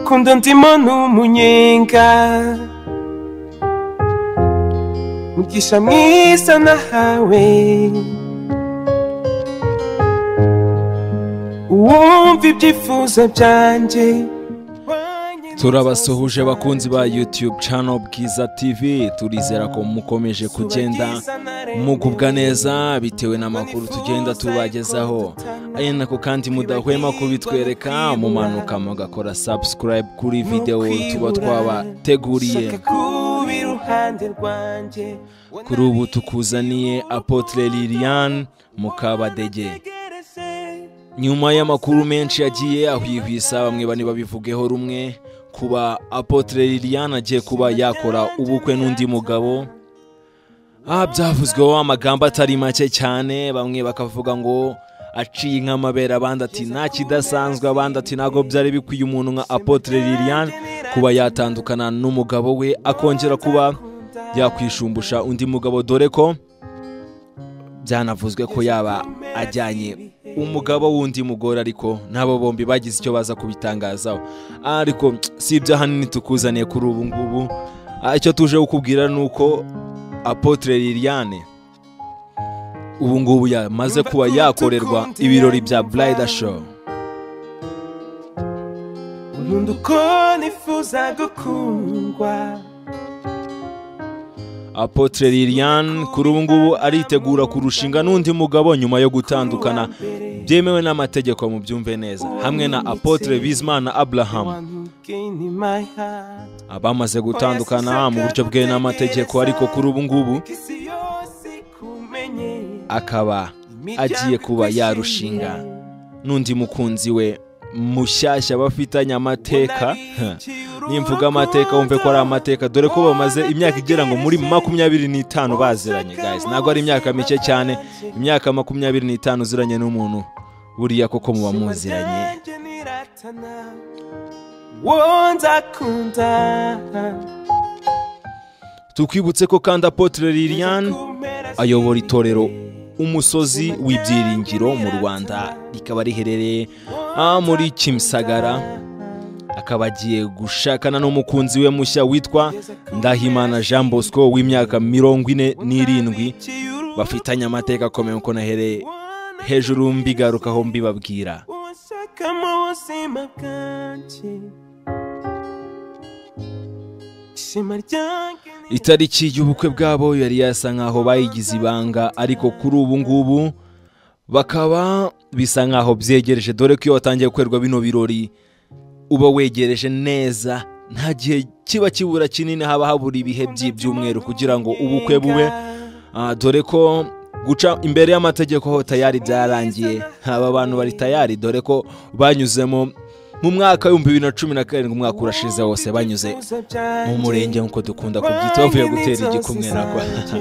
rukundo ndimo n'umunyenga mugisha mwiza nahawe uwumva ibyifuzo byanje. Turabasuhuje bakunzi ba YouTube channel Bwiza TV, turizera ko mukomeje kugenda mugubwa neza bitewe n'amakuru tugenda tubagezaho, ari nako kandi mudahwema kubitwereka mumanuka mugakora subscribe kuri video tuba twabateguriye. Kuri ubu tukuzaniye Apotre Liliane Mukabadege. Nyuma y'amakuru menshi yagiye ahwihwisa bamwe bani babivugeho rumwe kuba Apotre Liliane agiye kuba yakora ubukwe n'undi mugabo, byavuzweho amagambo atari make cyane, bamwe bakavuga ngo aciye nk'amabera, abandi ati nta kidasanzwe, abandi ati ntago byari bikwiye umuntu nka Apotre Liliane kuba yatandukana n'umugabo we akongera kuba yakwishumbusha undi mugabo, dore ko byanavuzwe ko yaba ajyanye umugabo wundi mugore, ariko nabo bombi bagize icyo baza kubitangazaho. Ariko si ibyo hanini tukuzaniye kuri ubu ngubu, icyo tuje kukubwira nuko Apotre Liliane ubu ngubu yamaze kuba yakorerwa ibirori bya bridal show. Apotre Liliane kuri ubu ngubu aritegura kurushinga n'undi mugabo nyuma yo gutandukana byemewe n'amategeko, mu byumve neza, hamwe na Apotre Bizimana Abraham. Abamaze gutandukana mu buryo bwe n'amategeko, ariko kuri ubu ngubu akaba agiye kuba yarushinga n'undi mukunzi we mushyashya bafitanye amateka. Nimvuga amateka wumve ko ari amateka, dore ko bamaze imyaka igera ngo muri 25 baziranye guys. Ntago ari imyaka mike cyane, imyaka 25 uziranye n'umuntu buriya koko muba muziranye. Tukwibutse ko kandi Apotre Liliane ayobora itorero Umusozi w'Ibyiringiro mu Rwanda, rikaba riherereye muri Kimisagara. Akaba agiye gushakana n'umukunzi we mushya witwa Ndahimana Jean Bosco w'imyaka 47, bafitanye amateka akomeye uko nahereye hejuru mbigarukaho mbibabwira. Itariki y'ubukwe bwabo yari yasa nkaho bayigize ibanga, ariko kuri ubu ngubu bakaba bisa nkaho byegereje, dore ko iyo watangiye gukorerwa bino birori uba wegereje neza, nta gihe kiba kibura kinini, haba habura ibihe by'ibyumweru kugira ngo ubukwe bube, dore ko guca imbere y'amategeko ho tayari byarangiye. Aba bantu bari tayari, dore ko banyuzemo mu mwaka wa 2017, umwaka urashize wose banyuze mu murenge nkuko dukunda kubyita, bavuye gutera igikumwe nagwa.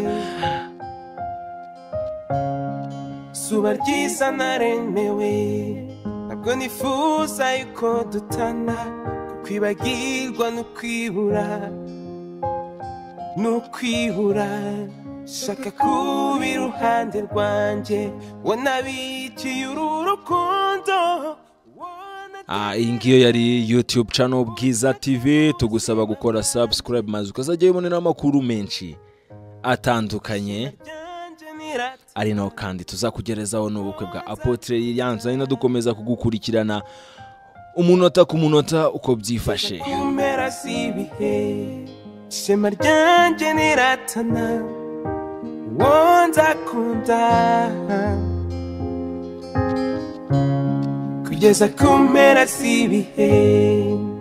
Suba ryiza naremewe, ntabwo nifuza yuko dutana, kwibagirwa n'ukwibura, shaka kuba iruhande rwanjye, wanabikiye uru rukundo. Iyi ngiyo yari YouTube channel Bwiza TV, tugusaba gukora subscribe maze ukazajya ubonera amakuru menshi atandukanye, ari naho kandi tuzakugerezaho n'ubukwe bwa Apotre Liliane. Tuzagenda dukomeza kugukurikirana umunota ku munota uko byifashe. Ishema ryanjye niratana, nzakunda kugeza ku mpera z'ibihe.